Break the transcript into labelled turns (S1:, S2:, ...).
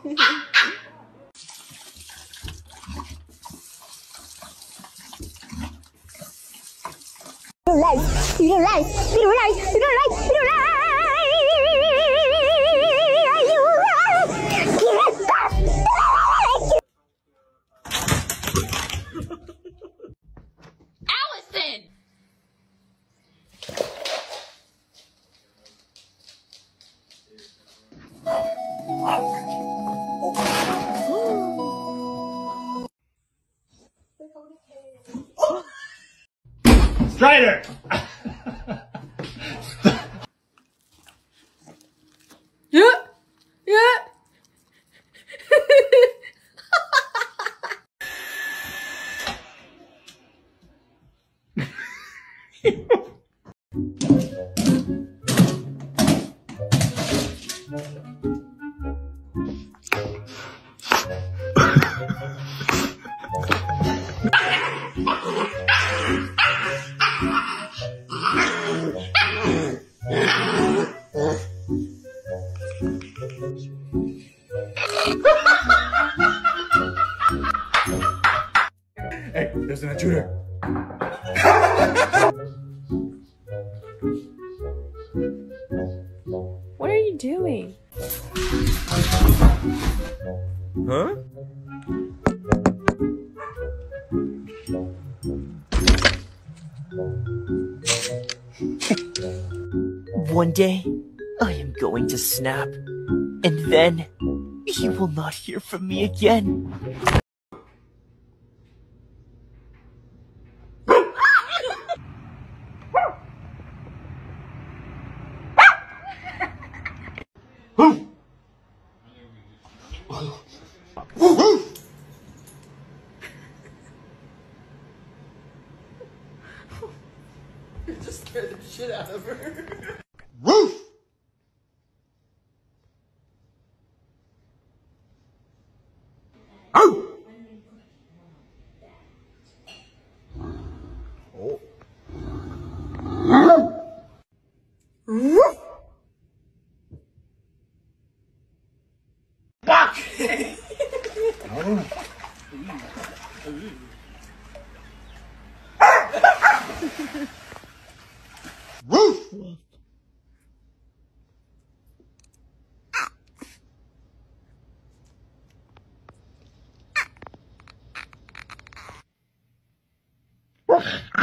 S1: Strider!
S2: Yeah. Yeah.
S1: Hey, there's an intruder.
S2: What are you doing?
S1: Huh?
S3: One day, I am going to snap, and then you will not hear from me again.
S2: You just scared the shit out of her.
S1: Woof! Oh! Fuck! Woof! Woof!